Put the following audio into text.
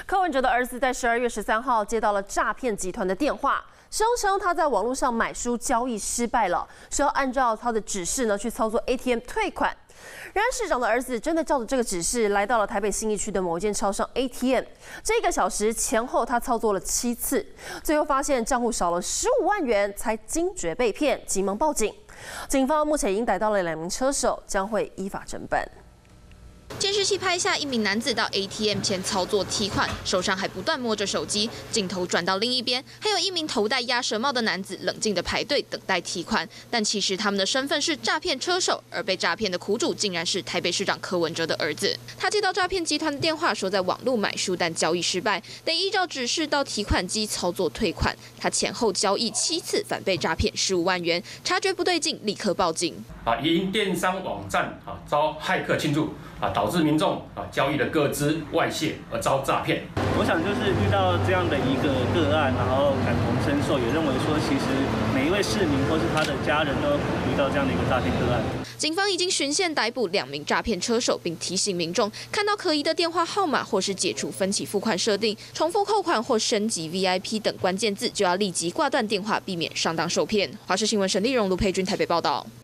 柯文哲的儿子在12月13号接到了诈骗集团的电话，声称他在网络上买书交易失败了，说要按照他的指示呢去操作 ATM 退款。然而，市长的儿子真的照着这个指示来到了台北信义区的某一间超商 ATM， 这1个小时前后他操作了7次，最后发现账户少了15万元，才惊觉被骗，急忙报警。警方目前已经逮到了2名车手，将会依法侦办。 监视器拍下一名男子到 ATM 前操作提款，手上还不断摸着手机。镜头转到另一边，还有一名头戴鸭舌帽的男子冷静地排队等待提款。但其实他们的身份是诈骗车手，而被诈骗的苦主竟然是台北市长柯文哲的儿子。他接到诈骗集团的电话，说在网络买书，但交易失败，得依照指示到提款机操作退款。他前后交易7次，反被诈骗15万元。察觉不对劲，立刻报警。 因电商网站遭骇客侵入。 导致民众交易的个资外泄而遭诈骗。 我想就是遇到这样的一个个案，然后感同身受，也认为说其实每一位市民或是他的家人都遇到这样的一个诈骗个案。 警方已经循线逮捕2名诈骗车手，并提醒民众看到可疑的电话号码或是解除分期付款设定、重复扣款或升级 VIP 等关键字，就要立即挂断电话，避免上当受骗。华视新闻沈丽蓉、卢佩君台北报道。